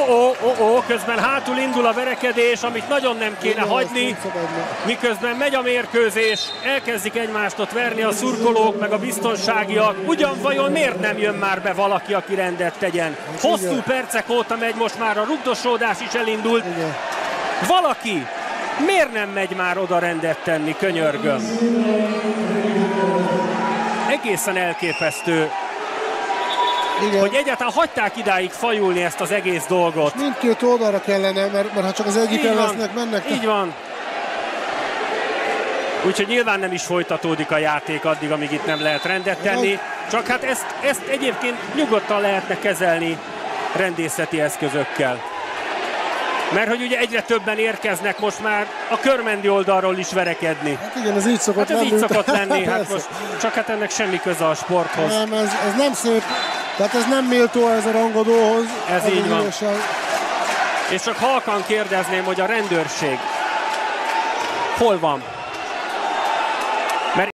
Közben hátul indul a verekedés, amit nagyon nem kéne hagyni, miközben megy a mérkőzés, elkezdik egymást ott verni a szurkolók, meg a biztonságiak. Ugyan vajon miért nem jön már be valaki, aki rendet tegyen? Hosszú percek óta megy, most már a rugdosódás is elindult. Valaki miért nem megy már oda rendet tenni, könyörgöm? Egészen elképesztő. Igen. Hogy egyáltalán hagyták idáig fajulni ezt az egész dolgot. Mindkét oldalra kellene, mert ha csak az egyiken lesznek, mennek. Így van. Úgyhogy nyilván nem is folytatódik a játék addig, amíg itt nem lehet rendet tenni. Csak hát ezt egyébként nyugodtan lehetne kezelni rendészeti eszközökkel. Mert hogy ugye egyre többen érkeznek most már a körmendi oldalról is verekedni. Hát igen, ez így szokott lenni. Ez így szokott lenni, hát most csak hát ennek semmi köze a sporthoz. Nem, ez nem szép, tehát ez nem méltó ez a rangadóhoz. Ez így van. És csak halkan kérdezném, hogy a rendőrség hol van?